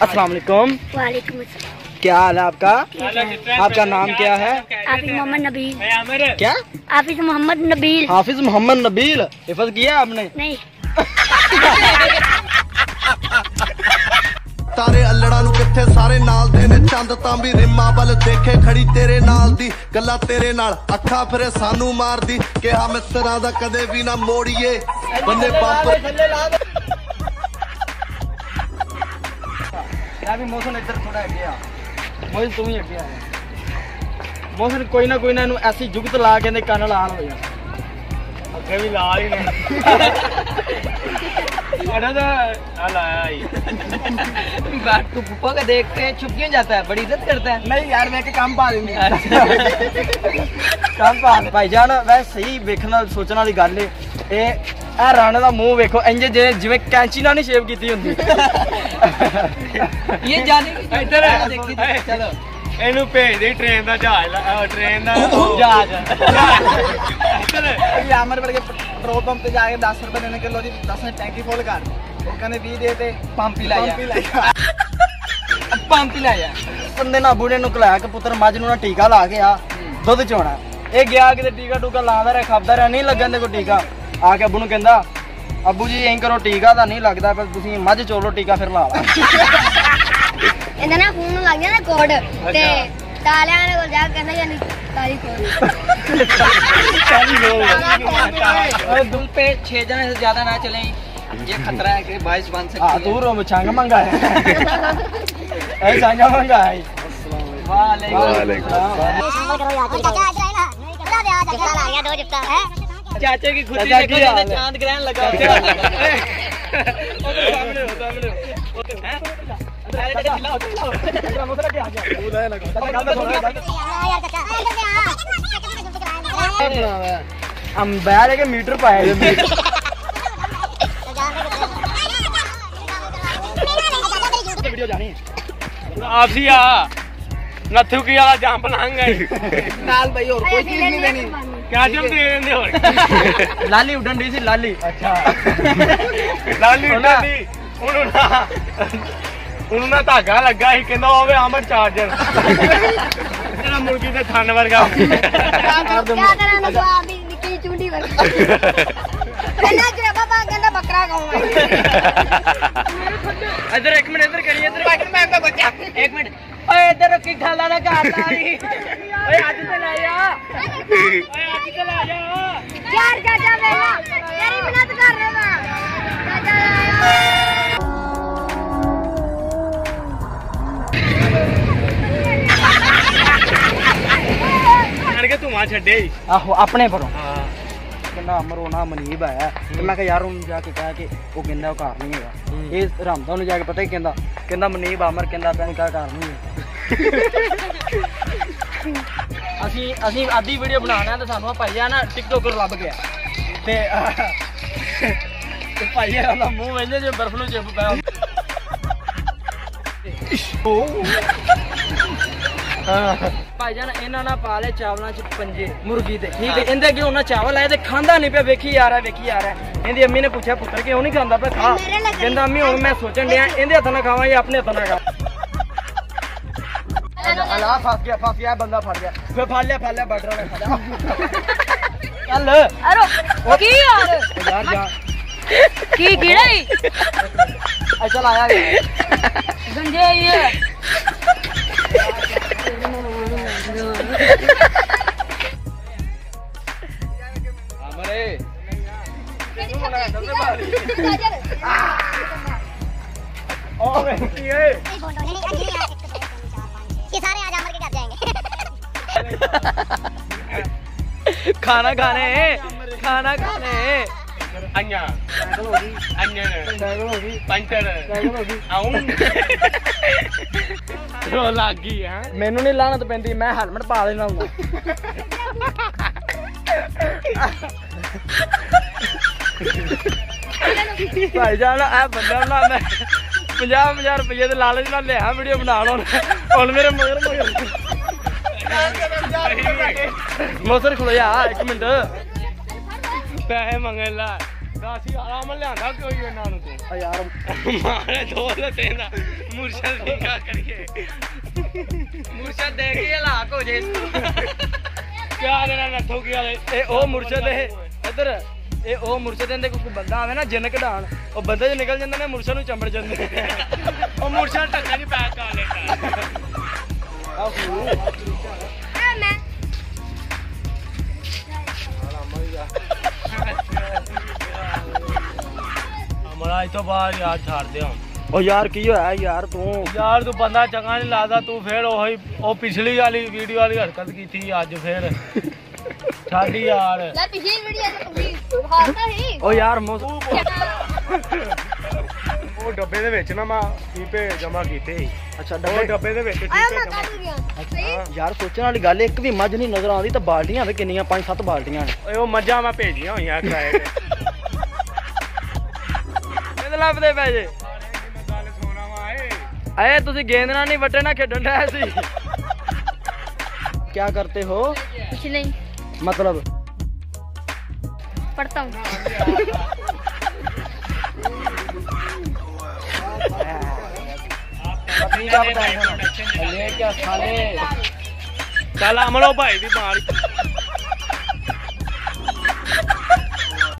अस्सलाम वालेकुम। वालेकुम अस्सलाम। क्या हाल है आपका? आपका नाम क्या है? हाफिज मोहम्मद नबील। क्या? हाफिज मोहम्मद नबील। हाफिज मोहम्मद नबील। हिफज किया आपने? नहीं। तारे अल्लड़ा नू किथे सारे नाल दे ने चंद तां भी रिम्मा बल देखे खड़ी तेरे नाल दी गल्ला तेरे नाल अखा फिरे सानू मार दी कि हम इस तरह दा कदे भी ना मोड़िए बन्ने पंप भी मौसम इधर थोड़ा अगे आ मोहन तू ही अगे आ मौसम कोई ना इनू ऐसी जुगत ला के कन लाल हो जा अगे भी लाल ही तू पुप्पा का देखते हैं छुप क्यों जाता है? बड़ी इज्जत करता है। नहीं यार मैं काम पा दूंगी काम पा भाईजान वैसे सही वेखना सोचने वाली गल है राणे का मुंह वेखो इंज जिवें कैंची नाल नहीं शेव की होंदी ये जाने इधर देखी चलो इनू भेज दे ट्रेन दा जहाज ट्रेन दा जहाज इधर आमर वर्गे पेट्रोल पंप पे जाके 10 रुपए देने के लो जी 10 ने टैंकी फुल कर वो कहने 20 दे ते पंप ही लाया पंप ही लाया बंदे ना बूढ़े नु कलाया कि पुत्र मज नु ना टीका ला के आ दुध चोना ये गया कि टीका टूका लादा रहा खादा रहा नहीं लगन दे कोई टीका आके अबू नु कहंदा अबू जी एं करो टीका तो नहीं लगता पर तुसीं मझ चोलो टीका फिर ला ਇਹਦਾ ਨਾ ਫੋਨ ਲੱਗ ਗਿਆ ਨਾ ਕੋਡ ਤੇ ਤਾਲਿਆਂ ਨੇ ਕੋਲ ਜਾ ਕੇ ਕਹਿੰਦਾ ਯਾਨੀ ਤਾਲੀ कोड दुल पे 6 जने से ज्यादा ना चलें ये खतरा है कि बारिश बन सकती है। दूर हो छांगा मंगा है ऐ छांगा मंगा है। वालेकुम चाचे की खुशी देखो जैसे चांद ग्रहण लगा हम बैर के मीटर पाए वीडियो जानी आपसी आ नथू की वाला जंप लंघ गए नाल भाई और कोई चीज नहीं देनी क्या जंप दे देंगे और लाली उड़न दी सी लाली अच्छा लाली उड़न दी उन्होंने ना धागा लगा ही कहंदा होवे अमर चार्जर जेड़ा मुर्गी दे थन वर्गा क्या करा ना जवाब भी निकी चूंडी वर्गा कहना कि बाबा कहंदा बकरा खाऊंगा इधर एक मिनट इधर करिए इधर मैं आपका बच्चा एक मिनट ओए इधर की खाला ना खाता नहीं ओए आज से ले आ ओए आज से ले जा यार चाचा मेरा तेरी मेहनत कर रहा मैं चाचा के धुआं छड्डे आहो अपने परों कहना अमर ना मनीब आया तो मैं यार उन्हें जाके कहा कि वो कहना वो घर नहीं है ये रामदा उन्हें जाके पता ही कहना मनीब अमर कहना भैन का घर नहीं है असी आधी वीडियो बनाना तो सानू भाईया ना टिकटॉकर लभ गया ते भाईया दा मुंह वेंदे जो बर्फ नूं चिप पिया भाईजान इन्हां ना पा ले चावलों च पंजे मुर्गी दे ठीक है इंदे क्यों ना चावल आए ते खांदा नहीं पे वेखी आ रहा है इंदी अम्मी ने पूछा पुत्र क्यों नहीं खांदा पे खा कहंदा अम्मी हुण मैं सोचन दिया इंदे हत्थ ना खावां या अपने हत्थ ना खावां अला फस गया बंदा फड़ गया फिर फाड़ लिया बटर ने खा चल अरे की यार जा की कीड़े चल आया गंजे ये अमरे सारे आज अमर के घर जाएंगे खाना खाने मैनू नहीं लानत पैंदी मैं हेलमेट पा लेना हूँ भाईजान ए बंदा ना मैं 50,000 रुपये के लालच ना लिया वीडियो बना लो हुण मेरे मगर मौसर खलोया एक मिनट पैसे मंगे ला दासी आराम लियांदा कोई इन्हां नूं तू ਆ ਯਾਰ मारे दो लते ना मुर्शद की क्या करिए ਮੁਰਸ਼ਦ ਦੇਖ ਕੇ ਹਲਾਕ ਹੋ ਜੇ क्या देना नथो की वाले ਇਹ ਉਹ ਮੁਰਸ਼ਦ ਇਹ ਇੱਧਰ ਇਹ ਉਹ ਮੁਰਸ਼ਦ ਦੇ ਕੋਈ ਬੰਦਾ ਆਵੇ ਨਾ ਜਿੰਨ ਕਢਾਣ ਉਹ ਬੰਦੇ ਚ ਨਿਕਲ ਜਾਂਦੇ ਨੇ ਮੁਰਸ਼ਦ ਨੂੰ ਚੰਬੜ ਜਾਂਦੇ ਉਹ ਮੁਰਸ਼ਦ ਟੱਕਾ ਨਹੀਂ ਪੈਕ ਕਰ ਲੈਂਦਾ मैं हमारा इस तो बाद यार छाड़ दे हम ਉਹ ਯਾਰ ਕੀ ਹੋਇਆ ਯਾਰ ਤੂੰ यार तू बंदा चंगा नहीं लगदा तू फिर ओही ओ पिछली वाली वीडियो वाली हरकत की थी आज फिर छाड़ी यार ला पिछली वीडियो तो प्लीज खाता ही ਉਹ ਯਾਰ ਉਹ ਡੱਬੇ ਦੇ ਵਿੱਚ ਨਾ ਮੈਂ ਕੀਪੇ ਜਮਾ ਕੀਤੇ ਸੀ ਅੱਛਾ ਉਹ ਡੱਬੇ ਦੇ ਵਿੱਚ आया ਕੀਪੇ मैं ਜਮਾ काट गया सही ਯਾਰ ਸੋਚਣ ਵਾਲੀ ਗੱਲ ਇੱਕ ਵੀ ਮੱਝ ਨਹੀਂ ਨਜ਼ਰ ਆਉਂਦੀ ਤਾਂ ਬਾਲਟੀਆਂ ਵੇ ਕਿੰਨੀਆਂ 5-7 ਬਾਲਟੀਆਂ ਨੇ ਓਏ ਉਹ ਮੱਝਾਂ ਮੈਂ ਭੇਜੀਆਂ ਹੋਈਆਂ ਕਿਰਾਏ ਤੇ ਇਹਦੇ ਲੱਭਦੇ ਪਏ ਜੇ ਮੈਂ ਗੱਲ ਸੁਣਾ ਵਾ ਏ ਆਏ ਤੁਸੀਂ ਗੇਂਦ ਨਾਲ ਨਹੀਂ ਵੱਟੇ ਨਾਲ ਖੇਡਣ ਡਿਆ ਸੀ क्या करते हो कुछ नहीं मतलब पढ़ता हूँ पत्नी का बताया ले क्या साले ਚੱਲ ਅਮਲੋ ਭਾਈ ਦੀ ਮਾਰ